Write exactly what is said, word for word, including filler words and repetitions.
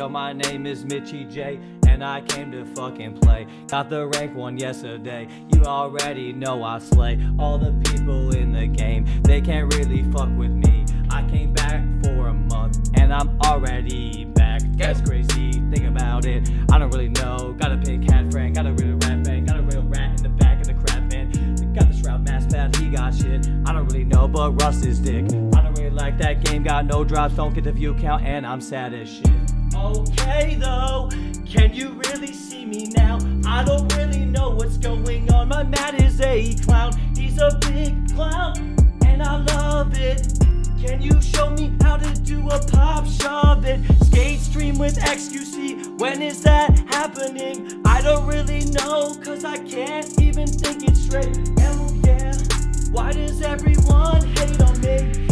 Yo, my name is Mitchie J, and I came to fucking play. Got the rank one yesterday, you already know I slay. All the people in the game, they can't really fuck with me. I came back for a month, and I'm already back. That's crazy, think about it, I don't really know. Got a pink hat friend, got a real rap band, got a real rat in the back of the crap band. Got the Shroud mask pad, he got shit, I don't really know, but Rust is dick. I don't really like that game, got no drops, don't get the view count, and I'm sad as shit. Okay though, can you really see me now? I don't really know what's going on. My Matt is a clown, he's a big clown, and I love it. Can you show me how to do a pop shove it? Skate stream with X Q C, when is that happening? I don't really know, cause I can't even think it straight. Hell yeah, why does everyone hate on me?